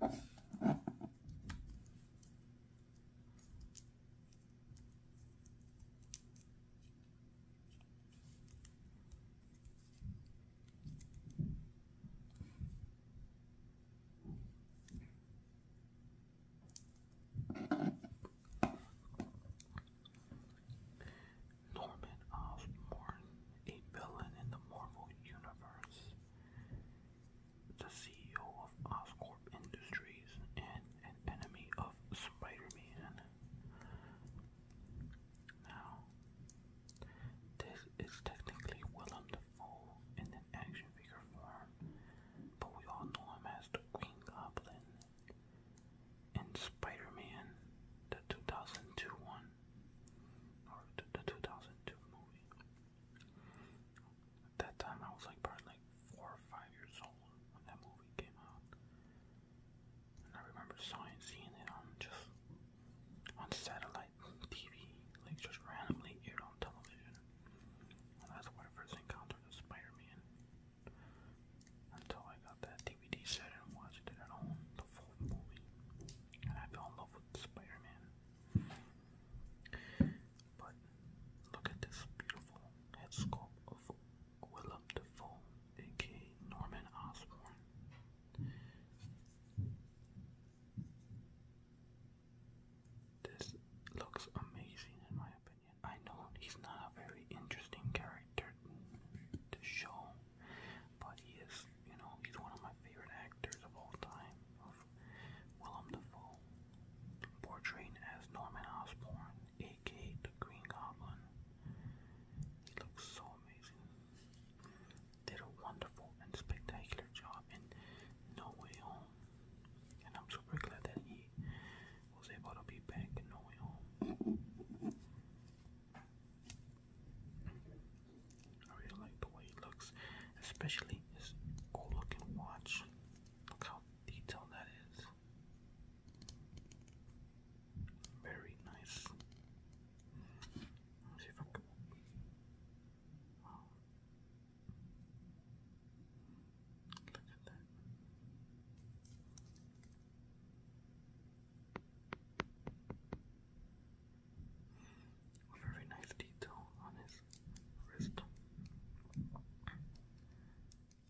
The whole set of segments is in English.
Norman Osborn, a villain in the Marvel Universe, the CEO of Oscorp Industries, and an enemy of Spider-Man. Now, this is technically Willem Dafoe in an action figure form, but we all know him as the Green Goblin in Spider-Man, the 2002 one, or the 2002 movie. At that time, I was like probably like 4 or 5 years old when that movie came out, and I remember seeing it on just on satellite TV, like just randomly aired on television. And that's where I first encountered the Spider-Man. Until I got that DVD set and watched it at home, the full movie, and I fell in love with Spider-Man. But look at this beautiful head sculpt of Willem Dafoe, aka Norman Osborn. This looks amazing in my opinion. I know he's not a very interesting character to show, but he is, he's one of my favorite actors of all time, of Willem Dafoe, portraying as Norman Osborn, aka the Green Goblin. He looks so amazing. Did a wonderful and spectacular job in No Way Home, and I'm super glad that he was able to be back in No Way Home. I really like the way he looks, especially his cool looking watch. Look how detailed that is. Very nice. Let me see if I can. Wow. Look at that. Very nice detail on his wrist.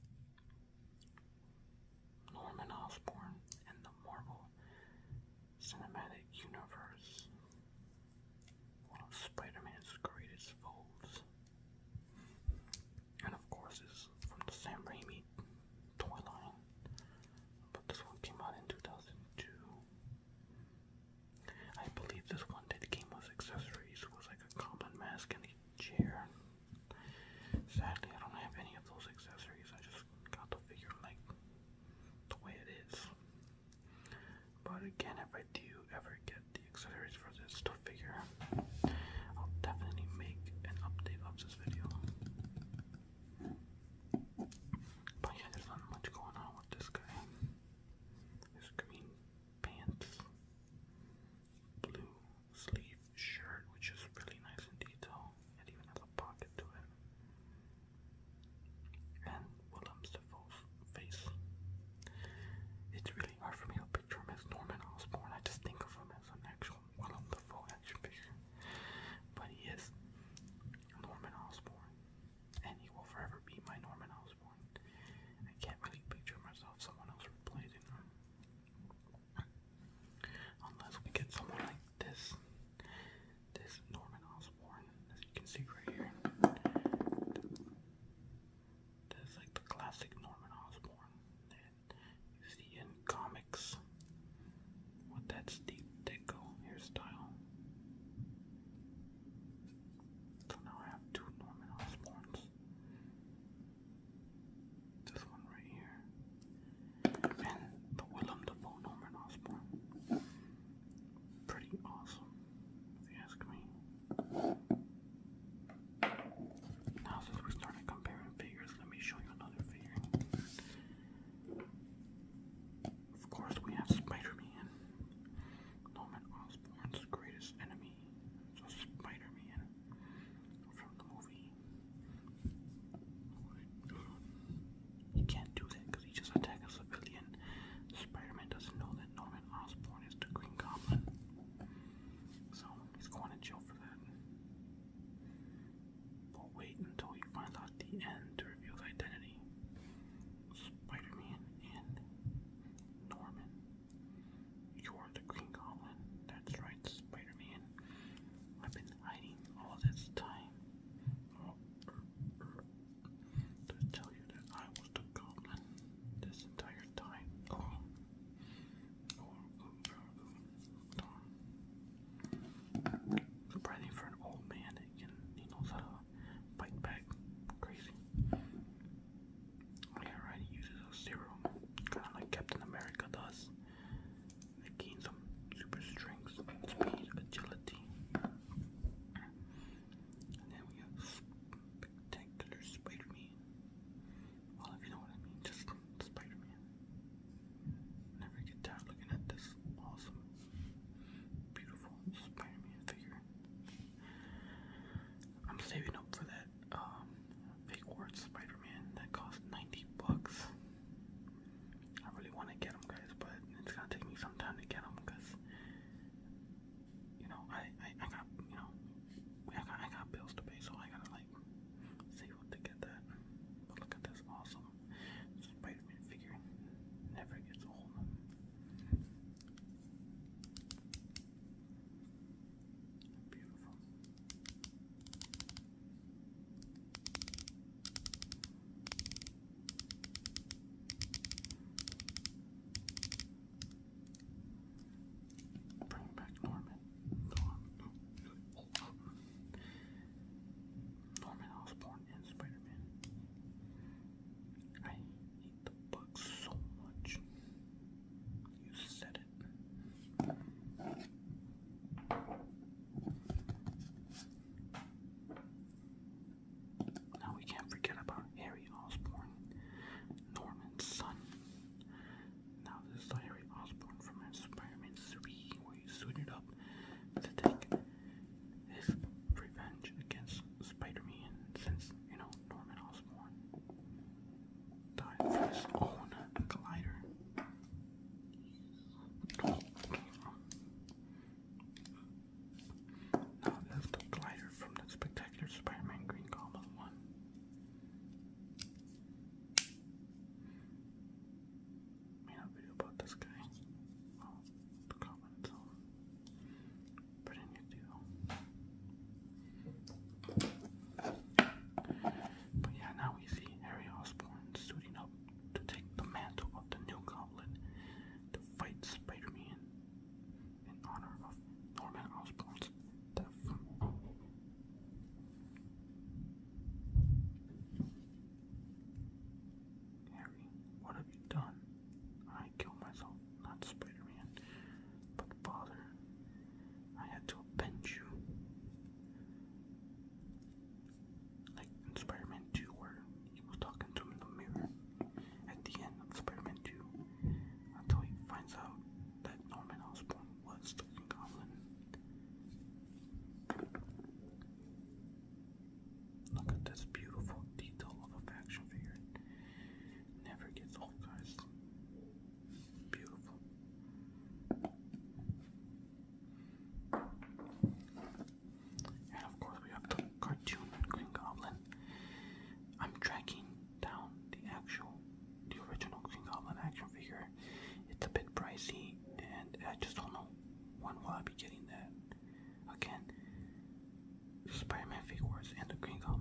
in the Green Goblin